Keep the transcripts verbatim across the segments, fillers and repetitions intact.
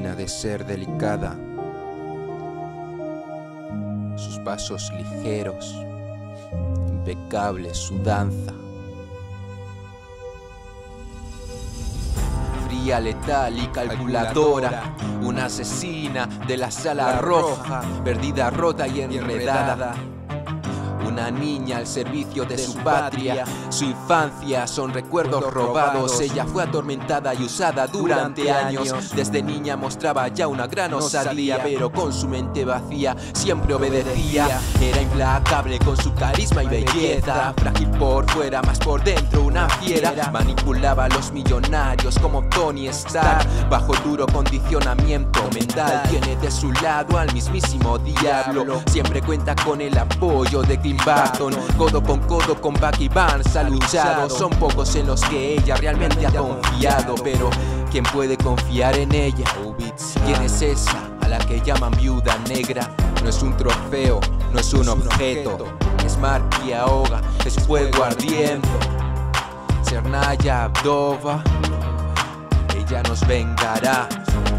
pena de ser delicada. Sus pasos ligeros, impecable su danza. Fría, letal y calculadora, una asesina de la sala roja, perdida, rota y enredada. Una niña al servicio de su patria, su infancia son recuerdos robados. Ella fue atormentada y usada durante años. Desde niña mostraba ya una gran osadía, pero con su mente vacía siempre obedecía. Era implacable con su carisma y belleza, frágil por fuera, más por dentro una fiera. Manipulaba a los millonarios como Tony Stark, bajo duro condicionamiento mental. Tiene de su lado al mismísimo diablo, siempre cuenta con el apoyo de Tim Burton. Codo con codo con Bucky Barnes ha luchado. Son pocos en los que ella realmente ha confiado, pero ¿quién puede confiar en ella? ¿Quién es esa a la que llaman viuda negra? No es un trofeo, no es un objeto, es mar que ahoga, es fuego ardiendo. Cernaya Abdova, ella nos vengará.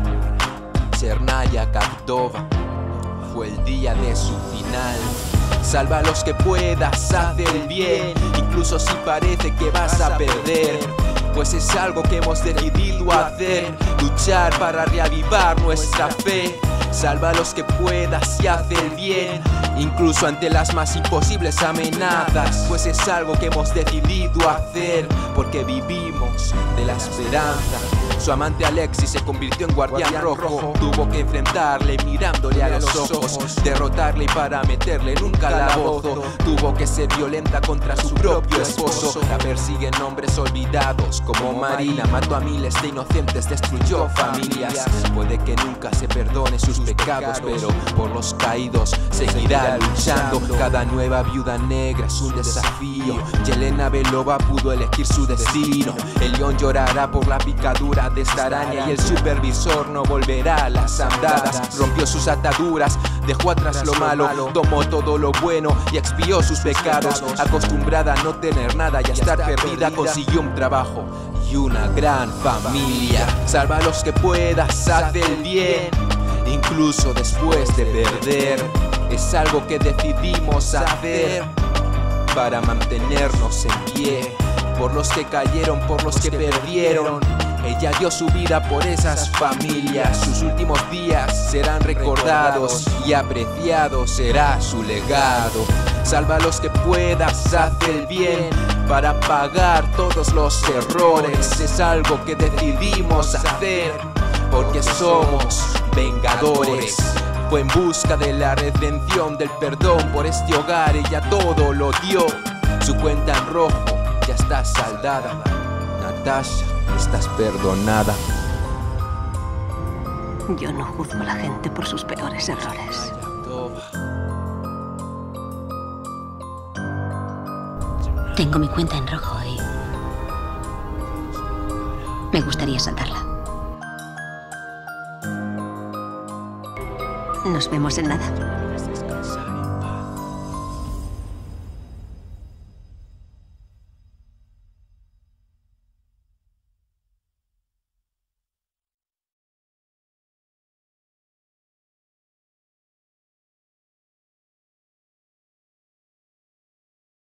Cernaya Abdova, fue el día de su final. Salva a los que puedas, haz el bien, incluso si parece que vas a perder, pues es algo que hemos decidido hacer, luchar para reavivar nuestra fe. Salva a los que puedas y haz el bien, incluso ante las más imposibles amenazas, pues es algo que hemos decidido hacer, porque vivimos de la esperanza. Su amante Alexis se convirtió en guardián rojo, tuvo que enfrentarle mirándole a los ojos, derrotarle y para meterle en un calabozo. Tuvo que ser violenta contra su propio esposo. La persiguen hombres olvidados como Marina, mató a miles de inocentes, destruyó familias. Puede que nunca se perdone sus pecados, pero por los caídos seguirá luchando. Cada nueva viuda negra es un desafío. Yelena Belova pudo elegir su destino. El león llorará por la picadura de esta araña y el supervisor no volverá a las andadas. Rompió sus ataduras, dejó atrás lo malo, tomó todo lo bueno y expió sus pecados. Acostumbrada a no tener nada y a estar perdida, consiguió un trabajo y una gran familia. Salva a los que puedas, haz el bien, incluso después de perder. Es algo que decidimos hacer para mantenernos en pie. Por los que cayeron, por los que perdieron, ella dio su vida por esas familias. Sus últimos días serán recordados y apreciado será su legado. Salva a los que puedas, haz el bien para pagar todos los errores. Es algo que decidimos hacer porque somos vengadores. Fue en busca de la redención, del perdón por este hogar. Ella todo lo dio. Su cuenta en rojo ya está saldada. Natasha, estás perdonada. Yo no juzgo a la gente por sus peores errores. Tengo mi cuenta en rojo y me gustaría saltarla. Nos vemos en nada.